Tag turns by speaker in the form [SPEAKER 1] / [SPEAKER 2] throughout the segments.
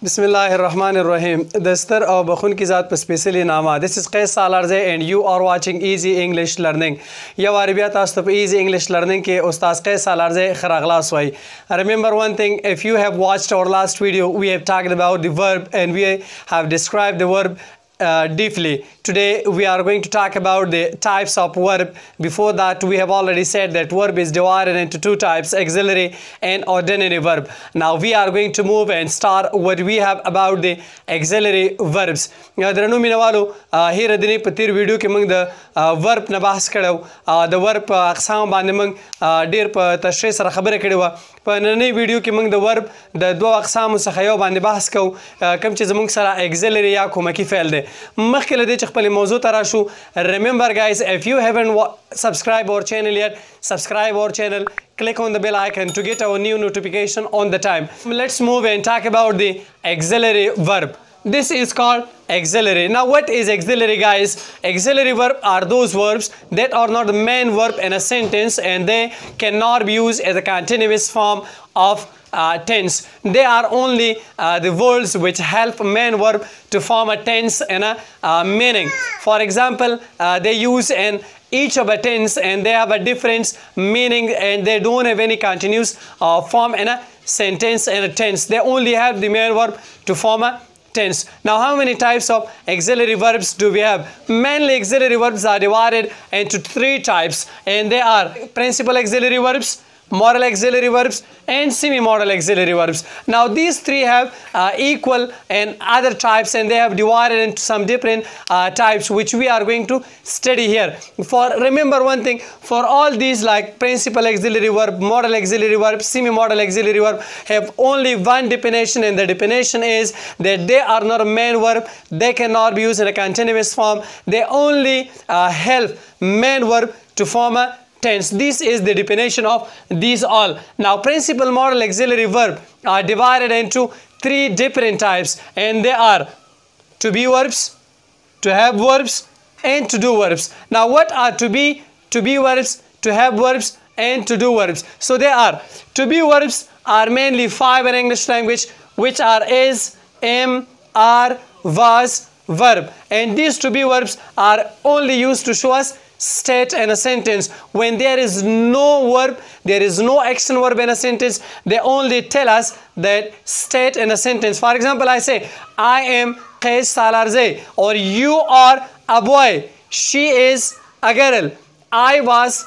[SPEAKER 1] Bismillahirrahmanirrahim. Dastar और बखुन की ज़ात पर स्पेशली नामा. This is Qais Salarze and you are watching Easy English Learning. या वारिबियात आस्तप Easy English Learning के उस्ताद Qais Salarze खरागलास वाई. Remember one thing, if you have watched our last video, we have talked about the verb and we have described the verb deeply. Today we are going to talk about the types of verb. Before that we have already said that verb is divided into two types, auxiliary and ordinary verb. Now we are going to move and start what we have about the auxiliary verbs. درنو مینوالو هیر دنی پتیر ویډیو کې موږ د verb نه بحث کړو. د verb اقسام باندې موږ ډیر په تشریح سره خبره کړې و. په نننۍ ویډیو کې موږ د verb د دوه اقسامو څخه یو باندې بحث کوو کوم چې زموږ سره auxiliary یا کومکی فعل دی. مخکې له دې چې خپل موضوع ته راشو, remember guys, if you haven't subscribed our channel yet, subscribe our channel, click on the bell icon to get our new notification on the time. Let's move and talk about the auxiliary verb. This is called auxiliary. Now what is auxiliary, guys? Auxiliary verb are those verbs that are not the main verb in a sentence and they cannot be used as a continuous form of tense. They are only the words which help main verb to form a tense and a meaning. For example, they use in each of a tense and they have a different meaning and they don't have any continuous form in a sentence and a tense. They only have the main verb to form a tense. Now how many types of auxiliary verbs do we have? Mainly auxiliary verbs are divided into three types and they are principal auxiliary verbs, modal auxiliary verbs and semi-modal auxiliary verbs. Now these three have equal and other types and they have divided into some different types which we are going to study here. Remember one thing, for all these like principal auxiliary verb, modal auxiliary verb, semi-modal auxiliary verb have only one definition, and the definition is that they are not a main verb, they cannot be used in a continuous form, they only help main verb to form a tense. This is the definition of these all. Now principal modal auxiliary verb are divided into three different types and they are to be verbs, to have verbs and to do verbs. Now what are to be verbs, to have verbs and to do verbs? So they are to be verbs are mainly five in English language, which are is, am, are, was, verb, and these to be verbs are only used to show us state in a sentence. When there is no verb, there is no action verb in a sentence, they only tell us that state in a sentence. For example, I say I am Qais Salarze, or you are a boy, she is a girl, I was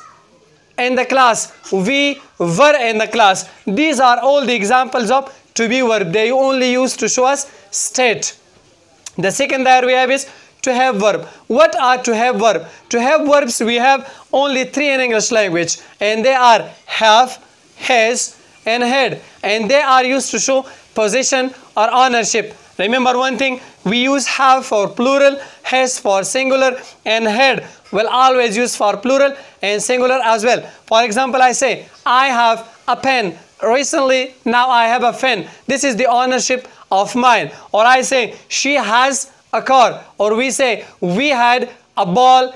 [SPEAKER 1] in the class, we were in the class. These are all the examples of to be verb. They only used to show us state. The second that we have is to have verb. What are to have verb? To have verbs we have only three in English language and they are have, has and had, and they are used to show possession or ownership. Remember one thing, we use have for plural, has for singular and had will always use for plural and singular as well. For example, I say I have a pen recently, now I have a pen, this is the ownership of mine. Or I say she has a car, or we say we had a ball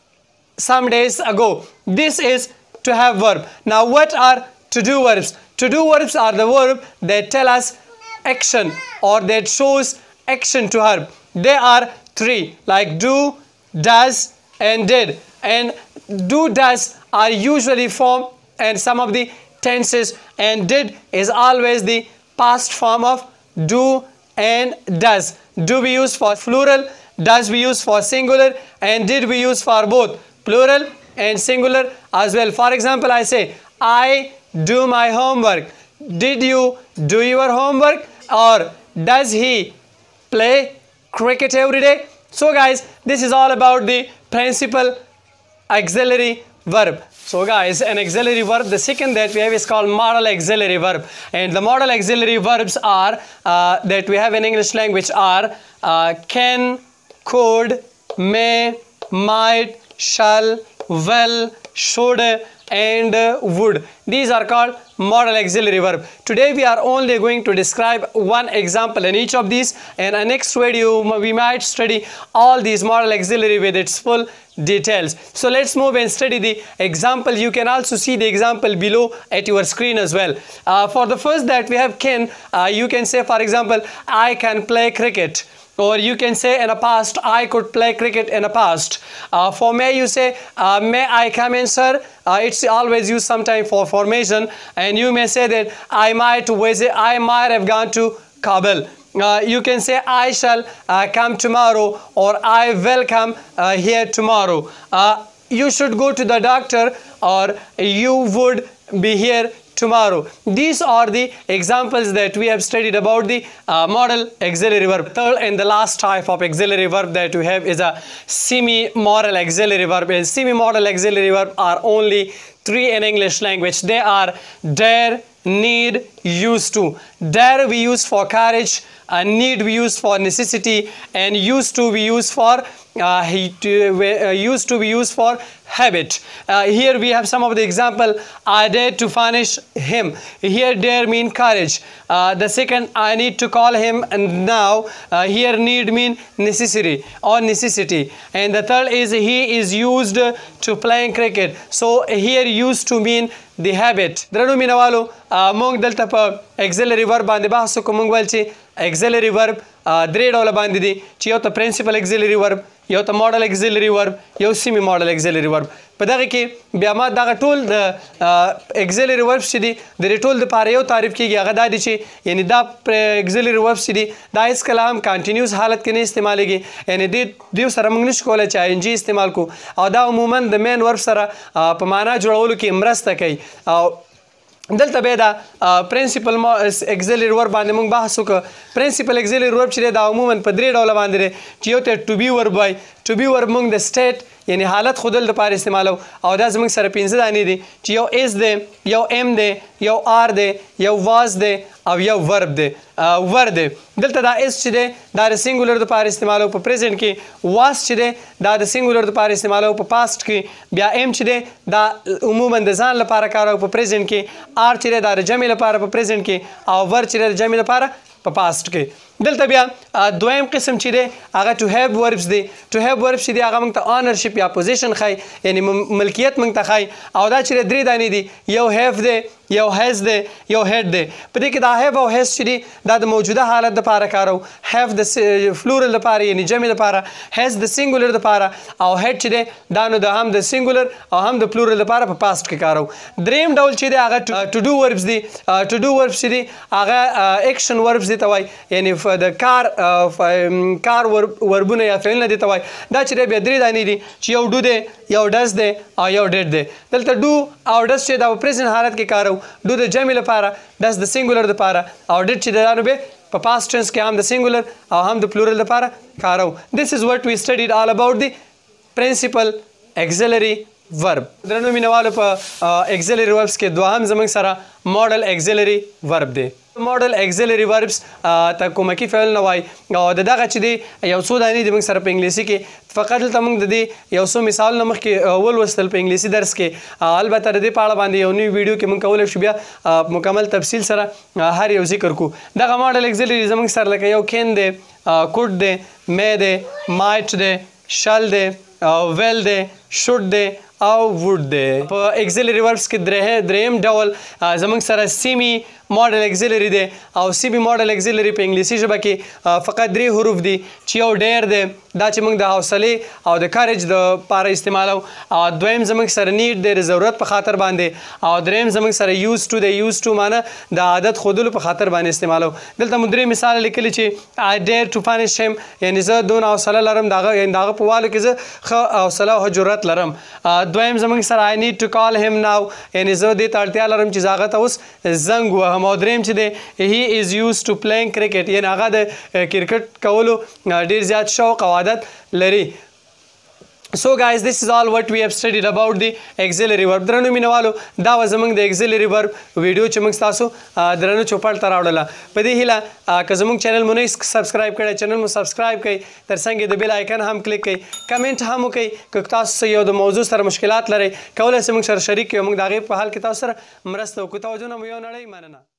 [SPEAKER 1] some days ago. This is to have verb. Now what are to do verbs? To do verbs are the verb that tell us action or that shows action to verb. There are three like do, does and did, and do, does are usually formed and some of the tenses, and did is always the past form of do and does. Do we use for plural, does we use for singular, and did we use for both plural and singular as well. For example, I say I do my homework, did you do your homework, or does he play cricket every day? So guys, this is all about the principal auxiliary verb. So guys, an auxiliary verb, the second that we have is called modal auxiliary verb, and the modal auxiliary verbs are that we have in English language are can, could, may, might, shall, will, should, and would. These are called modal auxiliary verb. Today we are only going to describe one example in each of these, and in next video we might study all these modal auxiliary with its full details. So let's move and study the example. You can also see the example below at your screen as well. For the first that we have can, you can say, for example, I can play cricket. Or you can say in a past, I could play cricket in a past. For may, you say, may I come in, sir? It's always used sometime for formation, and you may say that I might have gone to Kabul. You can say I shall come tomorrow, or I will come here tomorrow. You should go to the doctor, or you would be here tomorrow. These are the examples that we have studied about the modal auxiliary verb. Third and the last type of auxiliary verb that we have is a semi-modal auxiliary verb. And semi-modal auxiliary verb are only 3 in English language. They are dare, need, used to. Dare we use for courage, need we use for necessity, and used to be used for habit. Here we have some of the example. I dare to punish him. Here dare mean courage. The second, I need to call him now. Here need mean necessary or necessity. And the third is he is used to playing cricket. So here used to mean the habit. درنو مینوالو مونږ دلته په auxiliary verb باندې بحث کوو. مونږ ویل چې auxiliary verb درې ډوله باندې دي، چې یو ته principal auxiliary verb، یو ته modal auxiliary verb، یو semi modal auxiliary verb. په دغه کې بیا ما دغه ټول د auxiliary verbs چې دي د دې ټول دپاره یو تعریف کېږي. هغه دا دی چې یعنې دا auxiliary verbs چې دي دا هېڅکله هم کنټینیوس حالت کې نه استعمالېږي. یعنې دې سره موږ نشو کولی چې ING استعمال کړو، او دا عموما د مین ورب سره په معنا جوړولو کې مرسته کوي. دلته بیا دا پرنسپل auxiliary verb باندې موږ بحث وکړو. پرنسپل auxiliary verb چې دی دا عموما په 3 ډوله باندې دی، چې یو ته to be verb وایي. to be verb موږ د state یعنی حالت خودل دپاره استعمالو، او دا زموږ سره 5 دانې دي، چې یو is دی، یو am دی، یو are دی، یو was دی، او یو verb دی. ور دی دلته دا is چې دی دا د سینګولر دپاره استعمالو په پریزنټ کې، was چې دی دا د سینګولر دپاره استعمالو په پاست کې، بیا am چې دی دا عموما د ځان لپاره کارو په پریزنټ کې، are چې دی دا د جمع لپاره په پریزنټ کې، او ور چې دی د جمع لپاره په پاست کې. دلته بیا دویم قسم چې دی هغه to have verbs دی. to have verbs چې دی هغه موږ ته ownership یا پوزیشن ښایي، یعنی ملکیت موږ ته ښایي، او دا چې دی 3 دانې دي، یو have دی، یو has دی، یو had دی. په دې کې دا have او has چې دی دا د موجوده حالت دپاره کارو، have د فلورل دپاره یعنی جمع دپاره، has د سینګولر دپاره، او had چې دی دا نو د هم د سینګولر او هم د پلورل دپاره په پاست کې کارو. دریم ډول چې دی هغه to do verbs دی. to do verbs چې دی هغه action verbs دی ته وایي، یعنی د کار وربونه یا فعلونه دي ته وایي. دا چې دی بیا 3 دانې دي، چې یو ډو دی، یو ډز دی، او یو ډیډ دی. دلته ډو او ډز چې دا په پریزنټ حالت کې کارو، ډو د جمع لپاره، ډز د سینګولر دپاره، او ډیډ چې دا نو به په پاست ټینس کې هم د سینګولر او هم د پلورل دپاره کارو. This is what we studied all about the principal auxiliary verb. درنو مینوالو په auxiliary verbs کې دوهم زموږ سره modal auxiliary verb دی. modal auxiliary verbs ته کومکی فعل نه وایي، او دغه چې دی یو څو دانې دي موږ سره په انګلیسي کې. فقط دلته موږ د دې یو څو مثالونه مخکې ولوستل په انګلیسي درس کې. البته د دې په اړه باندې یو نوی ویډیو کې موږ کولی شو بیا مکمل تفصیل سره هر یو ذکر کړو. دغه modal auxiliary زموږ سره لکه یو can دی، could دی، may دی، might دی، shall دی، will دی، should دی او would دی. په auxiliary verbs کې دریم ډول زموږ سره semi modal auxiliary دی، او semi modal auxiliary په انګلیسي ژبه کې فقط 3 حروف دي، چې یو ډیر دی، دا چې موږ د حوصلې او د کارج دپاره استعمالو، او دویم زموږ سره نیډ دی د ضرورت په خاطر باندې، او دریم زموږ سره used to دی. used to معنی د عادت ښودلو په خاطر باندې استعمالو. دلته مو 3 مثال لیکلي چې I dare to punish him، یعنی زه دونه حوصله لرم د هغه په والو کې زه ښه حوصله او جرأت لرم. دویم زموږ سره I need to call him now، یعنی زه دې ته اړتیا لرم چې زه هغه ته اوس زنګ وهم. او دریم چې دی he is used to playing cricket، یعنی هغه د کرکټ کولو ډیر زیات شوق او عادت لري. So guys, this is all what we have studied about the auxiliary verb. درنو مینوالو دا و زمونږ د auxiliary verb ویډیو چې موږ تاسو درنو چوپړ ته راوړله. په دې هیله که زمونږ چینل مو نه سبسکرایب کړی چینل مو سبسکرایب کړئ، ترڅنګ د بیل آیکن هم کلیک کړئ، کمنټ هم وکړئ که تاسو یو د موضوع سره مشکلات لرئ کولی شئ موږ سره شریک کړئ او موږ د هغې په حل کې تاسو سره مرسته وکړو. توجه نه مو یو نړۍ مننه.